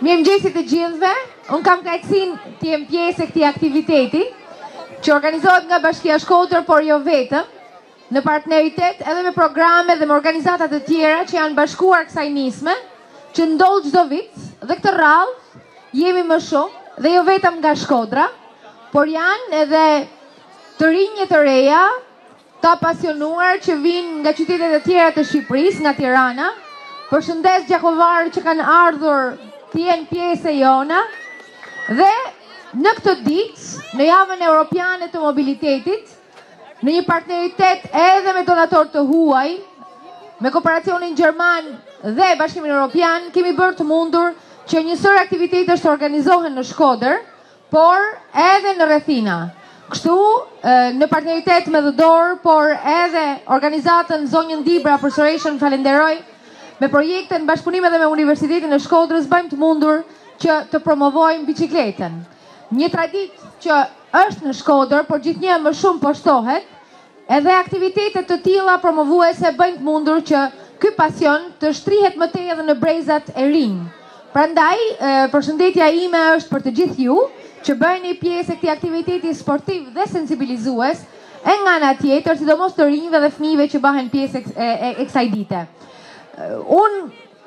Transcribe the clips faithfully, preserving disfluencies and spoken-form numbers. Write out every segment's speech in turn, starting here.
Mirëmëngjesit të gjithëve, unë kam kënaqësinë të jem pjesë e këtij aktiviteti, që organizohet nga Bashkia Shkodër, por jo vetëm, në partneritet edhe me programe dhe me organizata të tjera që janë bashkuar kësaj nisme, që ndodh çdo vit, dhe këtë radhë jemi më shumë, dhe jo vetëm nga Shkodra, por janë edhe të rinj e të reja, të apasionuar që vinë nga qytetet e tjera të Shqipërisë, nga Tirana. Përshëndes gjakovarë që kanë ardhur të jenë pjesë e jona, dhe në këtë ditë, në javën europiane të mobilitetit, në një partneritet edhe me donator të huaj, me kooperacionin Gjerman dhe Bashkimin Europian, kemi bërë të mundur që një sër aktivitetesh të organizohen në Shkodër, por edhe në rrethina. Kështu, në partneritet me The Door, por edhe organizatën Zonjën Dibra, përsërishën falenderoj, me projekte në bashkëpunim edhe me Universitetin e Shkodrës, bëjmë të mundur që të promovojmë bicikletën. Një traditë që është në Shkodër, por gjithnjë më shumë poshtohet, edhe aktivitetet të tilla promovuese bëjnë të mundur që ky pasion të shtrihet më tej edhe në brezat e rinj. Prandaj, përshëndetja ime është për të gjithë ju, që bëjeni pjesë e këtij aktiviteti sportiv dhe sensibilizues, e nga ana tjetër, sidomos të rinjve dhe fëmijëve që bëhen pjesë e kësaj dite. Unë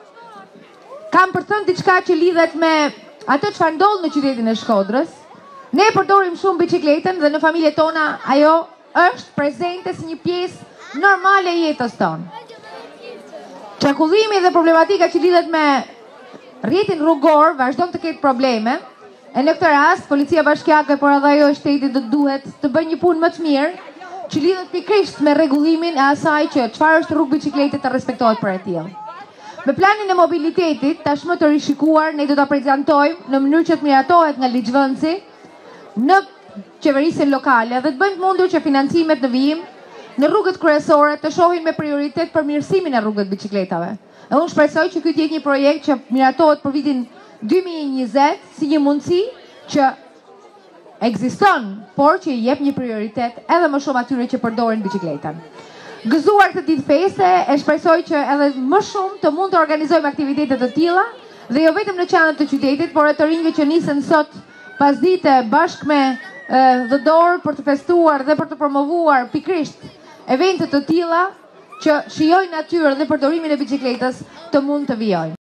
kam për thënë diçka që lidhet me ato çfarë ndodh në qytetin e Shkodrës. Ne përdorim shumë bicikletën dhe në familjet tona ajo është prezente si një pjesë normale e jetës tonë. Çarkullimi dhe problematika që lidhet me rrjetin rrugor vazhdon të ketë probleme. E në këtë rast, policia bashkiake, por edhe ajo e shtetit do duhet të bëjë një punë më të mirë, që lidhet pikërisht me rregullimin e asaj që çfarë është rrugë bicikletit të respektohet për e tillë. Me planin e mobilitetit, tashmë të rishikuar, ne do ta prezantojmë në mënyrë që të miratohet nga ligjvënësi në qeverisjen lokale dhe të bëjmë të mundur që financimet në vijim në rrugët kryesore të shohin me prioritet përmirësimin e rrugët bicikletave. E unë shpresoj që ky të jetë një projekt që miratohet për vitin dy mijë e njëzet si një mundësi që ekziston, por që i jep një prioritet edhe më shumë atyre që përdorin bicikletën. Gëzuar këtë ditë feste, e shpresoj që edhe më shumë të mund të organizojmë aktivitete të tilla, dhe jo vetëm në qendrat të qytetit, por e të rinjve që nisen sot pasdite bashkë me The Door për të festuar dhe për të promovuar pikërisht evente të tilla që shijojnë natyrën dhe përdorimin e bicikletës të mund të vijojnë.